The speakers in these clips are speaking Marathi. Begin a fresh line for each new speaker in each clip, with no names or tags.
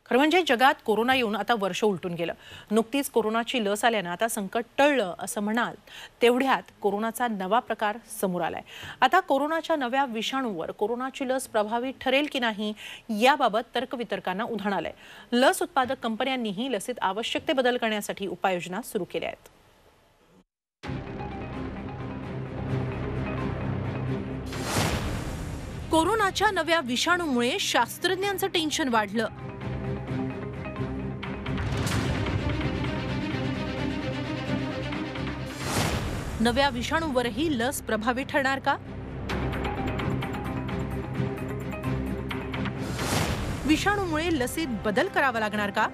खरं म्हणजे जगात कोरोना येऊन आता वर्ष उलटून गेलं। नुकतीच कोरोनाची लस आल्यानं आता संकट टळलं असं म्हणाल तेवढ्यात कोरोनाचा नवा प्रकार समोर आलाय। आता कोरोनाच्या नव्या विषाणूवर कोरोनाची लस प्रभावी ठरेल की नाही याबाबत तर्कवितर्कांना उधाण आलंय। लस उत्पादक कंपन्यांनीही लसीत आवश्यक ते बदल करण्यासाठी उपाययोजना सुरू केल्या आहेत। कोरोनाच्या नव्या विषाणूमुळे शास्त्रज्ञांचं टेन्शन वाढलं। नव्या विषाणूवरही लस प्रभावी ठरणार का? विषाणूमुळे लसीत बदल करावा लागणार का?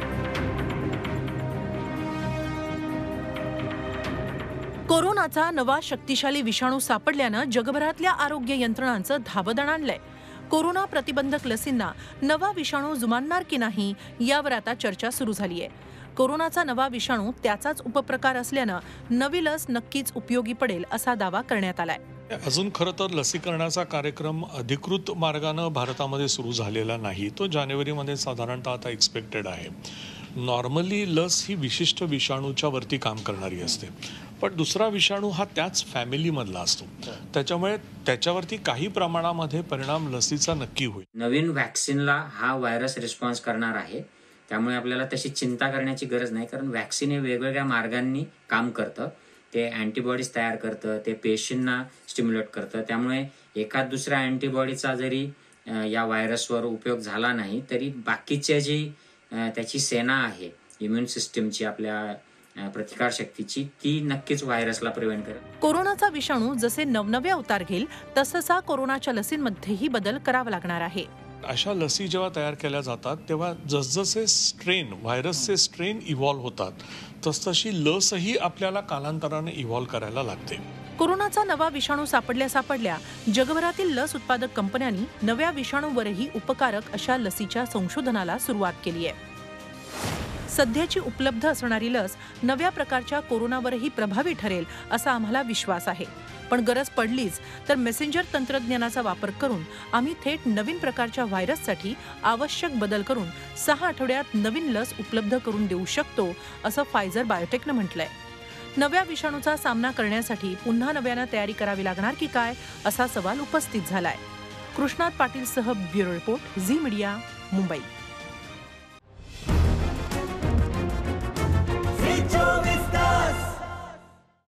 कोरोनाचा नवा शक्तिशाली विषाणू सापडल्यानं जगभरातल्या आरोग्य यंत्रणांचं धाबदण आणलंय। कोरोना प्रतिबंधक लसींना नवा विषाणू जुमानणार की नाही यावर आता चर्चा सुरू झाली आहे। कोरोनाचा नवा विषाणू त्याचाच उपप्रकार असल्यानं नवी लस नक्कीच उपयोगी पडेल असा दावा करण्यात आलाय।
अजून खरं तर लसीकरणाचा कार्यक्रम अधिकृत मार्गाने भारतामध्ये सुरू झालेला नाही। तो जानेवारीमध्ये साधारणतः आता एक्सपेक्टेड आहे। नॉर्मली लस ही विशिष्ट विषाणूच्या वरती काम करणारी असते, पण दुसरा विषाणू हा त्याच फॅमिलीमधला असतो, त्याच्यामुळे त्याच्यावरती काही प्रमाणामध्ये परिणाम लसीचा नक्की होईल।
नवीन व्हॅक्सिनला हा व्हायरस रिस्पॉन्स करणार आहे, त्यामुळे आपल्याला तशी चिंता करण्याची गरज नाही, कारण व्हॅक्सिन हे वेगवेगळ्या मार्गांनी काम करतं। ते अँटीबॉडीज तयार करतं, ते पेशींना स्टिम्युलेट करतं, त्यामुळे एखाद दुसऱ्या अँटीबॉडीचा जरी या व्हायरसवर उपयोग झाला नाही तरी बाकीच्या जी त्याची सेना आहे इम्युन सिस्टीमची, आपल्या प्रतिकारशक्तीची, ती नक्कीच व्हायरसला प्रिव्हेंट करेल।
कोरोनाचा विषाणू जसे नवनवे अवतार घेईल तससा कोरोनाच्या लसींमध्येही बदल करावा लागणार आहे।
अशा लसी जेव्हा तयार केल्या जातात तेव्हा जसजसे स्ट्रेन, व्हायरसचे स्ट्रेन इव्हॉल्व्ह होतात तसतशी लसही आपल्याला कालांतराने इव्हॉल्व्ह करायला लागते।
कोरोनाचा नवा विषाणू सापडल्या जगभरातील लस उत्पादक कंपन्यांनी नव्या विषाणूवरही उपकारक अशा लसीच्या संशोधनाला सुरुवात केली आहे। सध्याची उपलब्ध असणारी लस नव्या प्रकारच्या कोरोनावरही प्रभावी ठरेल असा आम्हाला विश्वास आहे, पण गरज पडलीच तर मेसेंजर तंत्रज्ञानाचा वापर करून आम्ही थेट नवीन प्रकारच्या व्हायरससाठी आवश्यक बदल करून 6 आठवड्यात नवीन लस उपलब्ध करून देऊ शकतो असं फायझर बायोटेकनं म्हटलंय। नव्या विषाणूचा सामना करण्यासाठी पुन्हा नव्यानं तयारी करावी लागणार की काय असा सवाल उपस्थित झालाय। कृष्णात पाटीलसह bureau report, Zee media, Mumbai.